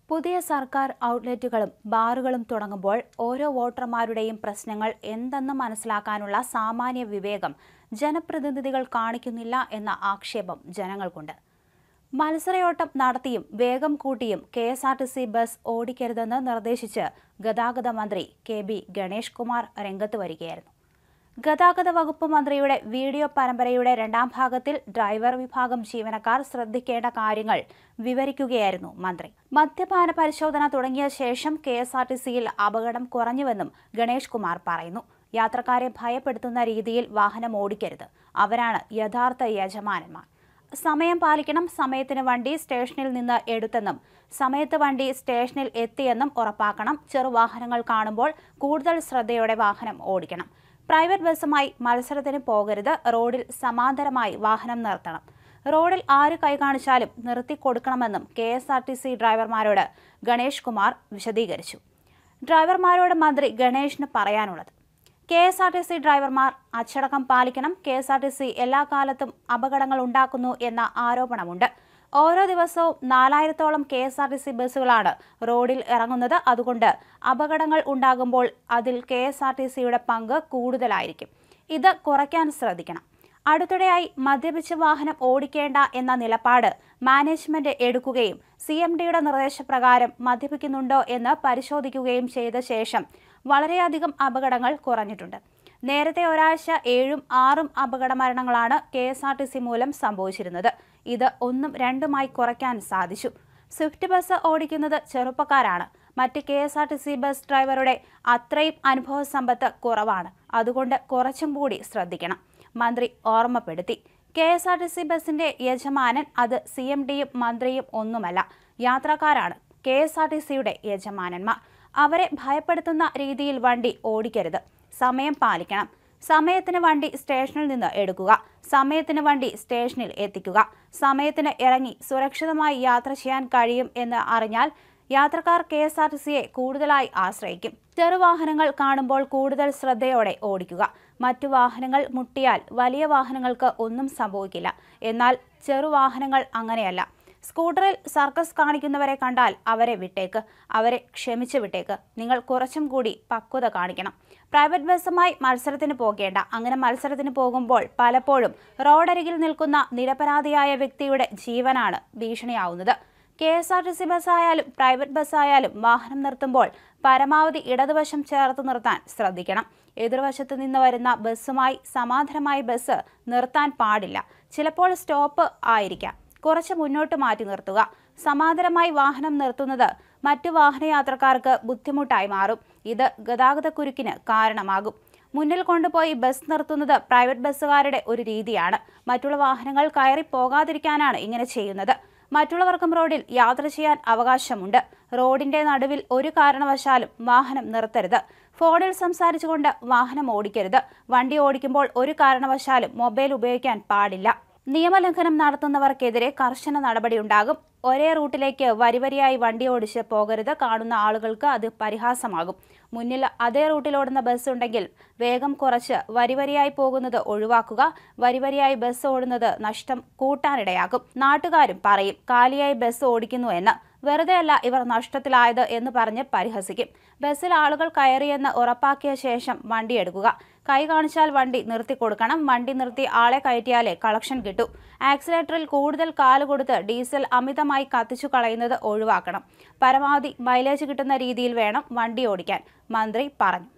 പുതിയ സർക്കാർ ഔട്ട്ലെറ്റുകളും ബാറുകളും തുടങ്ങുമ്പോൾ ഓരോ വോട്ടർമാരുടെയും പ്രശ്നങ്ങൾ എന്തെന്ന് മനസ്സിലാക്കാനുള്ള സാമാന്യ വിവേകം ജനപ്രതിനിധികൾ കാണിക്കുന്നില്ല എന്ന ആക്ഷേപം ജനങ്ങൾക്കുണ്ട്. മത്സരയോട്ടം നടത്തിയും വേഗം കൂട്ടിയും കെഎസ്ആർടിസി ബസ് ഓടിക്കരുതെന്ന് നിർദ്ദേശിച്ച് ഗതാഗത മന്ത്രി കെ.ബി. ഗണേഷ് കുമാർ രംഗത്ത് വരികയായിരുന്നു. ഗതാഗത വകുപ്പ് മന്ത്രിയുടെ വീഡിയോ പരമ്പരയുടെ രണ്ടാം ഭാഗത്തിൽ ഡ്രൈവർ വിഭാഗം ജീവനക്കാർ ശ്രദ്ധിക്കേണ്ട കാര്യങ്ങൾ വിവരിക്കുകയായിരുന്നു മന്ത്രി. മദ്യപാന പരിശോധന തുടങ്ങിയ ശേഷം കെഎസ്ആർടിസിയിൽ അപകടം കുറഞ്ഞുവെന്നും ഗണേഷ് കുമാർ പറയുന്നു. യാത്രക്കാരെ ഭയപ്പെടുത്തുന്ന രീതിയിൽ വാഹനം ഓടിക്കരുത്. അവരാണ് യഥാർത്ഥ യജമാനന്മാർ. സമയം പാലിക്കണം. സമയത്തിന് വണ്ടി സ്റ്റേഷനിൽ നിന്ന് എടുത്തെന്നും സമയത്ത് വണ്ടി സ്റ്റേഷനിൽ എത്തിയെന്നും ഉറപ്പാക്കണം. ചെറുവാഹനങ്ങൾ കാണുമ്പോൾ കൂടുതൽ ശ്രദ്ധയോടെ വാഹനം ഓടിക്കണം. പ്രൈവറ്റ് ബസ്സുമായി മത്സരത്തിന് പോകരുത്. റോഡിൽ സമാന്തരമായി വാഹനം നിർത്തണം. റോഡിൽ ആര് കൈ കാണിച്ചാലും നിർത്തിക്കൊടുക്കണമെന്നും കെഎസ്ആർടിസി ഡ്രൈവർമാരോട് ഗണേഷ് കുമാർ വിശദീകരിച്ചു. ഡ്രൈവർമാരോട് മന്ത്രി ഗണേഷിന് പറയാനുള്ളത്: കെഎസ്ആർടിസി ഡ്രൈവർമാർ അച്ചടക്കം പാലിക്കണം. കെഎസ്ആർടിസി എല്ലാ കാലത്തും അപകടങ്ങൾ ഉണ്ടാക്കുന്നു എന്ന ആരോപണമുണ്ട്. ഓരോ ദിവസവും 4000-ഓളം കെഎസ്ആർടിസി ബസ്സുകളാണ് റോഡിൽ ഇറങ്ങുന്നത്. അതുകൊണ്ട് അപകടങ്ങൾ ഉണ്ടാകുമ്പോൾ അതിൽ കെഎസ്ആർടിസിയുടെ പങ്ക് കൂടുതലായിരിക്കും. ഇത് കുറയ്ക്കാൻ ശ്രദ്ധിക്കണം. അടുത്തിടെയായി മദ്യപിച്ച് വാഹനം ഓടിക്കേണ്ട എന്ന നിലപാട് മാനേജ്മെന്റ് എടുക്കുകയും സിഎംഡിയുടെ നിർദ്ദേശപ്രകാരം മദ്യപിക്കുന്നുണ്ടോ എന്ന് പരിശോധിക്കുകയും ചെയ്ത ശേഷം വളരെയധികം അപകടങ്ങൾ കുറഞ്ഞിട്ടുണ്ട്. നേരത്തെ ഒരാഴ്ച 7ഉം 6ഉം അപകട മരണങ്ങളാണ് കെഎസ്ആർടിസി മൂലം സംഭവിച്ചിരുന്നത്. ഇത് 1ഉം 2ഉമായി കുറയ്ക്കാൻ സാധിച്ചു. സ്വിഫ്റ്റ് ബസ് ഓടിക്കുന്നത് ചെറുപ്പക്കാരാണ്. മറ്റ് കെഎസ്ആർടിസി ബസ് ഡ്രൈവറുടെ അത്രയും അനുഭവ സമ്പത്ത് കുറവാണ്. അതുകൊണ്ട് കുറച്ചും കൂടി ശ്രദ്ധിക്കണം, മന്ത്രി ഓർമ്മപ്പെടുത്തി. കെഎസ്ആർടിസി ബസിന്റെ യജമാനൻ അത് സിഎംഡിയും മന്ത്രിയും ഒന്നുമല്ല. യാത്രക്കാരാണ് കെഎസ്ആർടിസിയുടെ യജമാനന്മാർ. അവരെ ഭയപ്പെടുത്തുന്ന രീതിയിൽ വണ്ടി ഓടിക്കരുത്. സമയം പാലിക്കണം. സമയത്തിന് വണ്ടി സ്റ്റേഷനിൽ നിന്ന് എടുക്കുക. സമയത്തിന് വണ്ടി സ്റ്റേഷനിൽ എത്തിക്കുക. സമയത്തിന് ഇറങ്ങി സുരക്ഷിതമായി യാത്ര ചെയ്യാൻ കഴിയും എന്ന് അറിഞ്ഞാൽ യാത്രക്കാർ കെഎസ്ആർടിസിയെ കൂടുതലായി ആശ്രയിക്കും. ചെറുവാഹനങ്ങൾ കാണുമ്പോൾ കൂടുതൽ ശ്രദ്ധയോടെ ഓടിക്കുക. മറ്റു വാഹനങ്ങൾ മുട്ടിയാൽ വലിയ വാഹനങ്ങൾക്ക് ഒന്നും സംഭവിക്കില്ല. എന്നാൽ ചെറുവാഹനങ്ങൾ അങ്ങനെയല്ല. സ്കൂട്ടറിൽ സർക്കസ് കാണിക്കുന്നവരെ കണ്ടാൽ അവരെ വിട്ടേക്ക്. അവരെ ക്ഷമിച്ച് വിട്ടേക്ക്. നിങ്ങൾ കുറച്ചും കൂടി പക്വത കാണിക്കണം. പ്രൈവറ്റ് ബസ്സുമായി മത്സരത്തിന് പോകേണ്ട. അങ്ങനെ മത്സരത്തിന് പോകുമ്പോൾ പലപ്പോഴും റോഡരികിൽ നിൽക്കുന്ന നിരപരാധിയായ വ്യക്തിയുടെ ജീവനാണ് ഭീഷണിയാവുന്നത്. കെഎസ്ആർടിസി ബസ്സായാലും പ്രൈവറ്റ് ബസ്സായാലും വാഹനം നിർത്തുമ്പോൾ പരമാവധി ഇടതുവശം ചേർത്ത് നിർത്താൻ ശ്രദ്ധിക്കണം. എതിർവശത്ത് നിന്ന് വരുന്ന ബസ്സുമായി സമാന്തരമായി ബസ് നിർത്താൻ പാടില്ല. ചിലപ്പോൾ സ്റ്റോപ്പ് ആയിരിക്കാം. കുറച്ച് മുന്നോട്ട് മാറ്റി നിർത്തുക. സമാന്തരമായി വാഹനം നിർത്തുന്നത് മറ്റു വാഹനയാത്രക്കാർക്ക് ബുദ്ധിമുട്ടായി മാറും. ഇത് ഗതാഗതക്കുരുക്കിന് കാരണമാകും. മുന്നിൽ കൊണ്ടുപോയി ബസ് നിർത്തുന്നത് പ്രൈവറ്റ് ബസ്സുകാരുടെ ഒരു രീതിയാണ്. മറ്റുള്ള വാഹനങ്ങൾ കയറി പോകാതിരിക്കാനാണ് ഇങ്ങനെ ചെയ്യുന്നത്. മറ്റുള്ളവർക്കും റോഡിൽ യാത്ര ചെയ്യാൻ അവകാശമുണ്ട്. റോഡിന്റെ നടുവിൽ ഒരു കാരണവശാലും വാഹനം നിർത്തരുത്. ഫോണിൽ സംസാരിച്ചുകൊണ്ട് വാഹനം ഓടിക്കരുത്. വണ്ടി ഓടിക്കുമ്പോൾ ഒരു കാരണവശാലും മൊബൈൽ ഉപയോഗിക്കാൻ പാടില്ല. നിയമലംഘനം നടത്തുന്നവർക്കെതിരെ കർശന നടപടിയുണ്ടാകും. ഒരേ റൂട്ടിലേക്ക് വരിവരിയായി വണ്ടി ഓടിച്ച് പോകരുത്. കാണുന്ന ആളുകൾക്ക് അത് പരിഹാസമാകും. മുന്നിൽ അതേ റൂട്ടിലോടുന്ന ബസ് ഉണ്ടെങ്കിൽ വേഗം കുറച്ച് വരിവരിയായി പോകുന്നത് ഒഴിവാക്കുക. വരിവരിയായി ബസ് ഓടുന്നത് നഷ്ടം കൂട്ടാനിടയാകും. നാട്ടുകാരും പറയും കാലിയായി ബസ് ഓടിക്കുന്നു എന്ന്. വെറുതെയല്ല ഇവർ നഷ്ടത്തിലായത് എന്ന് പറഞ്ഞ് പരിഹസിക്കും. ബസ്സിൽ ആളുകൾ കയറിയെന്ന് ഉറപ്പാക്കിയ ശേഷം വണ്ടി എടുക്കുക. കൈ കാണിച്ചാൽ വണ്ടി നിർത്തിക്കൊടുക്കണം. വണ്ടി നിർത്തി ആളെ കയറ്റിയാലേ കളക്ഷൻ കിട്ടൂ. ആക്സിലേറ്ററിൽ കൂടുതൽ കാലുകൊടുത്ത് ഡീസൽ അമിതമായി കത്തിച്ചു കളയുന്നത് ഒഴിവാക്കണം. പരമാവധി മൈലേജ് കിട്ടുന്ന രീതിയിൽ വേണം വണ്ടി ഓടിക്കാൻ, മന്ത്രി പറഞ്ഞു.